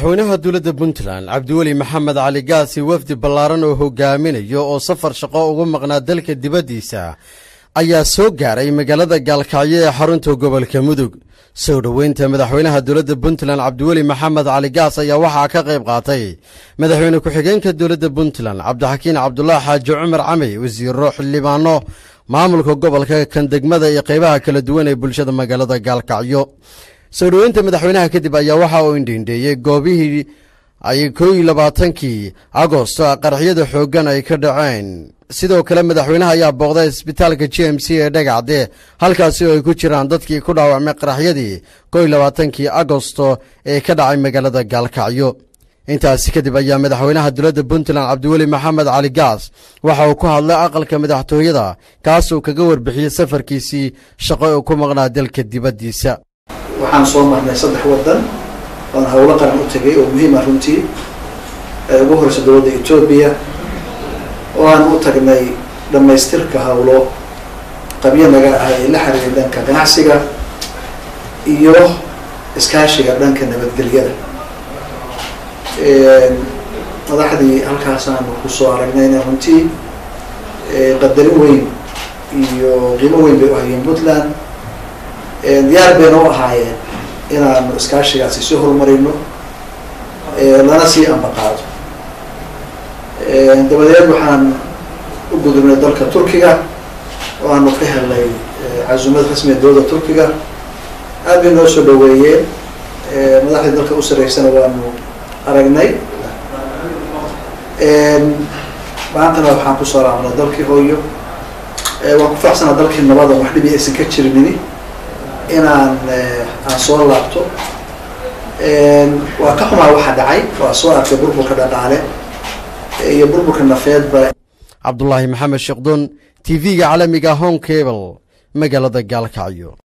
madaxweynaha dowladda Puntland Cabdiweli Maxamed Cali Gaasi wafdi ballaaran oo hogaaminayo oo safar shaqo ugu maqnaa dalka dibadiisa ayaa soo gaaray magaalada Gaalkacyo ee xarunta gobolka Mudug. soo dhaweynta madaxweynaha dowladda Puntland Cabdiweli Maxamed Cali Gaasi ayaa waxa ka qayb qaatay madaxweyne ku-xigeenka dowladda Puntland Cabdixakiin Cabdullaahi Xaaji Cumar Camey, wasiirro xildhibaano maamulka gobolka kan degmada iyo qaybaha kala duwan ee bulshada magaalada Gaalkacyo. soo dhaweynta madaxweynaha kadib ayaa waxa uu indhiindheeyay goobihii ay 21 Agoosto qaraxyada xooggan ay ka dhaceen. sidoo kale madaxweynaha ayaa booqday isbitaalka GMC ee Dhagacde, halkaas oo ay ku jiraan dadkii ku dhaawacmay qaraxyadii 21 Agoosto ee ka dhacay magaalada Gaalkacyo. intaas kadib ayaa madaxweynaha dowladda Puntland Cabdiweli Maxamed Cali Gaasi waxa uu ku hadlay aqalka madaxtooyada, kaas oo kaga warbixiyay safarkiisii shaqo oo ku maqnaa dalka dibadiisa. waxaan soo marnay 3 wadan oo hawlo qaran u tagay oo muhiim ah runtii ugu horeysa dowladda Itoobiya oo aan u tagnay dhamaystirka hawlo qabyanaga ah ee la xiriira dhanka ganacsiga iyo iskaashiga dhanka nabadgelyada. madaxdii halkaas aan ku soo aragnay runtii qadarin weyn iyo qiimo weyn bay u hayeen Puntland. diyaar bayna u ahaayeen inaan iskaashigaasi soo horumarino lana sii ambaqaado. dabadeed waxaan u gudubnay dalka Turkiga oo aanu ka helnay casuumad rasmi ah dowladda Turkiga. aad bay noo soo dhaweeyeen, madaxda dalka u sareysana waanu aragnay. maantana waxaan ku soo raacnay dalkii hooyo. waan ku faraxsanahay dalkii nabada wax dhib aysan ka jirin inaan soo laabto. waa ka xumaa waxa dhacay, waa soo arkay burburka dhaqaale iyo burburka nafeedba. Cabdullaahi Maxamed Sheekhdon, TV-ga caalamiga Home Cable, magaalada Gaalkacyo.